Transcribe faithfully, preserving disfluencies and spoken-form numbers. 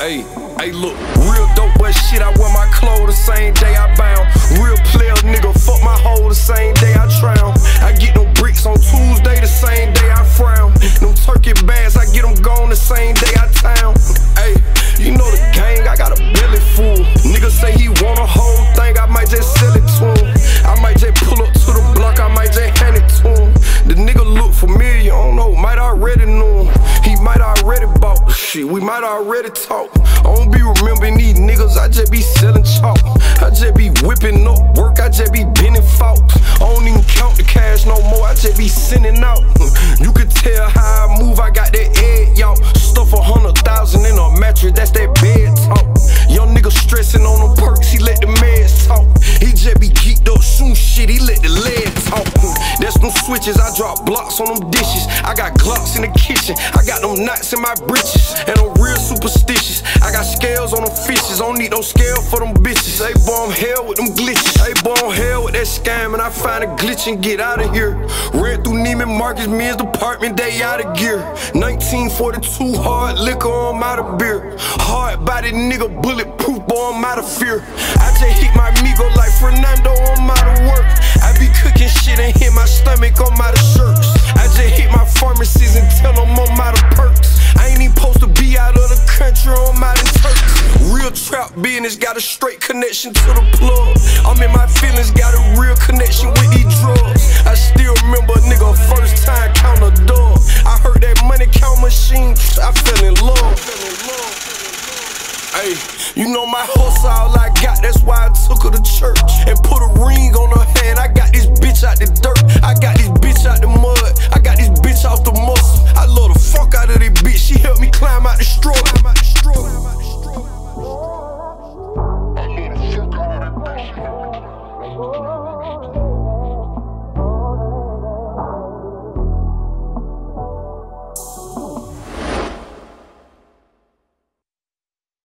Hey, hey, look, real dope boy shit, I wear my clothes the same day I bound. Real player nigga, fuck my hoe the same day I drown. I get them bricks on Tuesday the same day I frown. Them turkey bags, I get them gone the same day I town. Hey, you know the gang, I got a belly full. Nigga say he want a whole thing, I might just sell it to him. I might just pull up to the block, I might just hand it to him. The nigga look familiar, I don't know, might already know him. He might already bought the shit, we might already talk. I don't be remembering these niggas, I just be selling chalk. I just be whipping up work, I just be bending fault. I don't even count the cash no more, I just be sending out. You can tell how I move, I got that egg, y'all. Stuff a hundred thousand in a mattress, that's that bed talk. Young nigga stressing on them perks, he let the meds talk. He just be geeked up, shooting shit, he let the lead talk. That's them switches, I drop blocks on them dishes. I got Glocks in the kitchen, I got them knots in my britches. And I'm real superstitious, I got scales on them fishes. Don't need no scale for them bitches. Hey boy, I'm hell with them glitches. Hey boy, I'm hell with that scam, and I find a glitch and get out of here. Ran through Neiman Marcus, men's department, they out of gear. nineteen forty-two, hard liquor, I'm out of beer. Hard body nigga, bulletproof, boy, I'm out of fear. I just hit my Migo like Fernando, I'm out of work. I be cooking shit and hit my stomach, I'm out of shirts. I just hit my pharmacies and tell them I'm out of perks. I ain't even supposed to be out of the country, I'm out in Turks. Real trap business, got a straight connection to the plug. I'm in my feelings, got a real connection with these drugs. I still remember a nigga first time count a dog. I heard that money count machine, I fell in love. Hey, you know my hustle all I got, that's why I